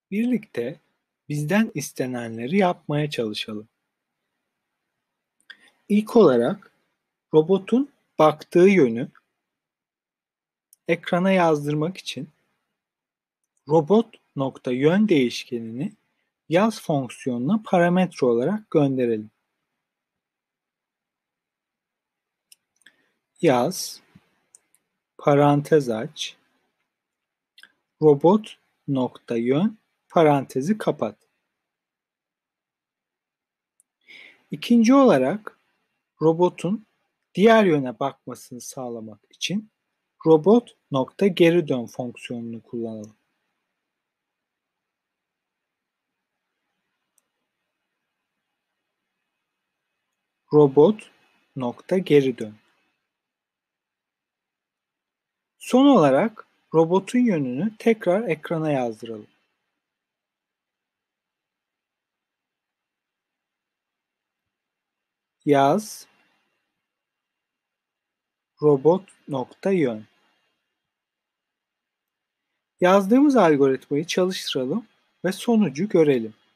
Birlikte bizden istenenleri yapmaya çalışalım. İlk olarak robotun baktığı yönü ekrana yazdırmak için robot.yön değişkenini yaz fonksiyonuna parametre olarak gönderelim. Yaz, parantez aç, robot.yön parantezi kapat. İkinci olarak robotun diğer yöne bakmasını sağlamak için robot.geridön fonksiyonunu kullanalım. Robot.geridön. Son olarak robotun yönünü tekrar ekrana yazdıralım. Yaz, robot.yön. Yazdığımız algoritmayı çalıştıralım ve sonucu görelim.